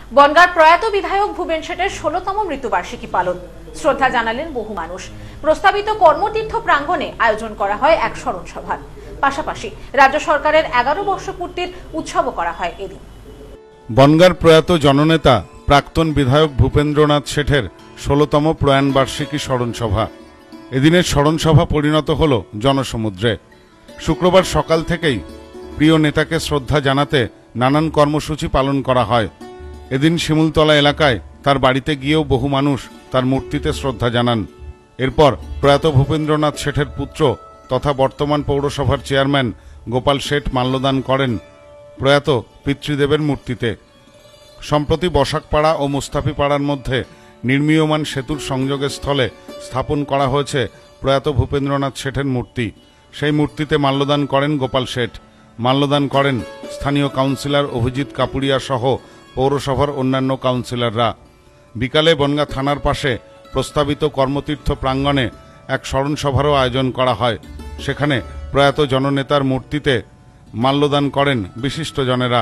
বনগাঁর প্রয়াত বিধায়ক ভূপেন শেঠের ১৬তম মৃত্যুবার্ষিকী পালন। শ্রদ্ধা জানালেন বহু মানুষ। প্রস্তাবিত কর্মতীর্থ প্রাঙ্গণে আয়োজন করা হয় এক স্মরণ সভার। পাশাপাশি রাজ্য সরকারের ১১ বর্ষপূর্তির উৎসবও করা হয় এদিন। বনগাঁর প্রয়াত জননেতা প্রাক্তন বিধায়ক ভূপেন্দ্রনাথ শেঠের ১৬তম প্রয়াণ বার্ষিকী স্মরণ সভা। এদিনের স্মরণ সভা পরিণত হল জনসমুদ্রে। শুক্রবার সকাল থেকেই প্রিয় নেতাকে শ্রদ্ধা জানাতে নানান কর্মসূচি পালন করা হয়। এদিন শিমুলতলা এলাকায় তার বাড়িতে গিয়েও বহু মানুষ তার মূর্তিতে শ্রদ্ধা জানান। এরপর প্রয়াত ভূপেন্দ্রনাথ শেঠের পুত্র তথা বর্তমান পৌরসভার চেয়ারম্যান গোপাল শেঠ মাল্যদান করেন প্রয়াত পিতৃদেবের মূর্তিতে। সম্প্রতি বসাকপাড়া ও মুস্তাফিপাড়ার মধ্যে নির্মীয়মান সেতুর সংযোগের স্থলে স্থাপন করা হয়েছে প্রয়াত ভূপেন্দ্রনাথ শেঠের মূর্তি। সেই মূর্তিতে মাল্যদান করেন গোপাল শেঠ। মাল্যদান করেন স্থানীয় কাউন্সিলর অভিজিৎ কাপুরিয়া সহ পৌরসভার অন্যান্য কাউন্সিলররা। বিকালে বনগাঁ থানার পাশে প্রস্তাবিত কর্মতীর্থ প্রাঙ্গণে এক স্মরণ সভারও আয়োজন করা হয়। সেখানে প্রয়াত জননেতার মূর্তিতে মাল্যদান করেন বিশিষ্টজনেরা।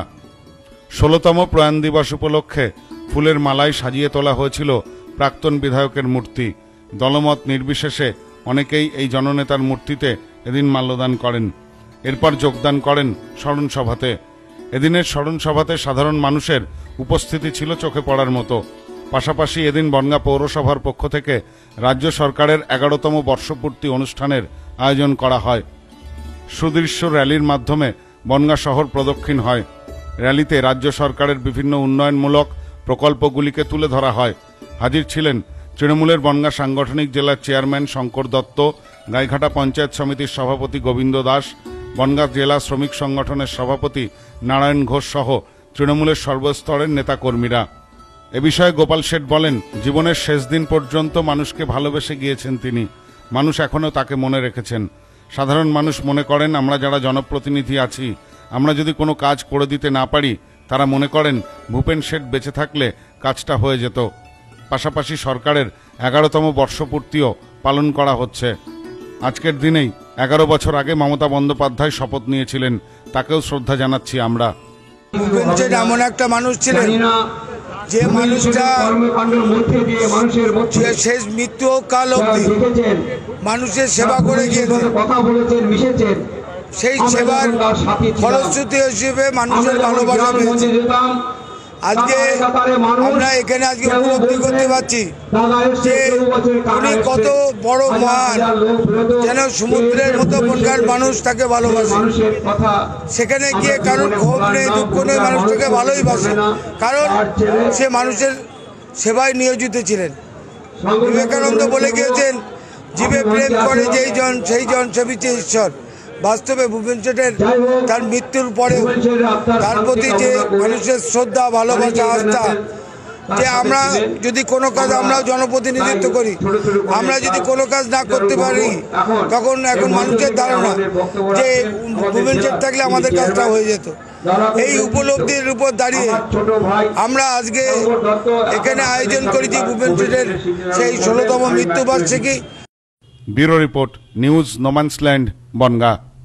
১৬তম প্রয়াণ দিবস উপলক্ষে ফুলের মালায় সাজিয়ে তোলা হয়েছিল প্রাক্তন বিধায়কের মূর্তি। দলমত নির্বিশেষে অনেকেই এই জননেতার মূর্তিতে এদিন মাল্যদান করেন। এরপর যোগদান করেন স্মরণ সভাতে। এদিনের স্মরণ সভাতে সাধারণ মানুষের উপস্থিতি ছিল চোখে পড়ার মতো। পাশাপাশি এদিন বনগাঁ পৌরসভার পক্ষ থেকে রাজ্য সরকারের ১১তম বর্ষপূর্তি অনুষ্ঠানের আয়োজন করা হয়। সুদৃশ্য র্যালির মাধ্যমে বনগাঁ শহর প্রদক্ষিণ হয়। র্যালিতে রাজ্য সরকারের বিভিন্ন উন্নয়নমূলক প্রকল্পগুলিকে তুলে ধরা হয়। হাজির ছিলেন তৃণমূলের বনগাঁ সাংগঠনিক জেলার চেয়ারম্যান শঙ্কর দত্ত, গাইঘাটা পঞ্চায়েত সমিতির সভাপতি গোবিন্দ দাস, বনগাঁ জেলা শ্রমিক সংগঠনের সভাপতি নারায়ণ ঘোষ সহ তৃণমূলের সর্বস্তরের নেতাকর্মীরা। এ বিষয়ে গোপাল শেঠ বলেন, জীবনের শেষ দিন পর্যন্ত মানুষকে ভালোবেসে গিয়েছেন তিনি। মানুষ এখনও তাকে মনে রেখেছেন। সাধারণ মানুষ মনে করেন আমরা যারা জনপ্রতিনিধি আছি, আমরা যদি কোনো কাজ করে দিতে না পারি, তারা মনে করেন ভূপেন শেঠ বেঁচে থাকলে কাজটা হয়ে যেত। পাশাপাশি সরকারের ১১তম বর্ষপূর্তিও পালন করা হচ্ছে। আজকের দিনেই ১১ বছর আগে মমতা বন্দ্যোপাধ্যায় শপথ নিয়েছিলেন, তাকেও শ্রদ্ধা জানাচ্ছি আমরা। ভূপেন শেঠ এমন একটা মানুষ ছিলেন যে মানুষটা শেষ মৃত্যু কাল অবধি মানুষের সেবা করে গিয়েছেন। সেই সেবার ফলশ্রুতি হিসেবে মানুষের ভালোবাসা পেয়েছে। আজকে আমরা এখানে আজকে উপলব্ধি করতে পারছি যে উনি কত বড় মহান, যেন সমুদ্রের মতো বনগাঁর মানুষ তাকে ভালোবাসে। সেখানে গিয়ে কারোর ক্ষোভ নেই, দুঃখ নেই, মানুষ তাকে ভালোই বাসে, কারণ সে মানুষের সেবায় নিয়োজিত ছিলেন। বিবেকানন্দ বলে গিয়েছেন, জীবে প্রেম করে যেই জন সেই জন সেবিছে ঈশ্বর। বাস্তবে ভূপেন শেঠের তার মৃত্যুর পরে তার প্রতি যে মানুষের শ্রদ্ধা, ভালোবাসা, আস্থা, যে আমরা যদি কোনো কাজ, আমরাও জনপ্রতিনিধিত্ব করি, আমরা যদি কোনো কাজ না করতে পারি, তখন এখন মানুষের ধারণা যে ভূপেন শেঠ থাকলে আমাদের কাজটা হয়ে যেত। এই উপলব্ধির উপর দাঁড়িয়ে আমরা আজকে এখানে আয়োজন করেছি ভূপেন শেঠের সেই ১৬তম মৃত্যুবার্ষিকী। Bureau report, news no man's land, Bongaon.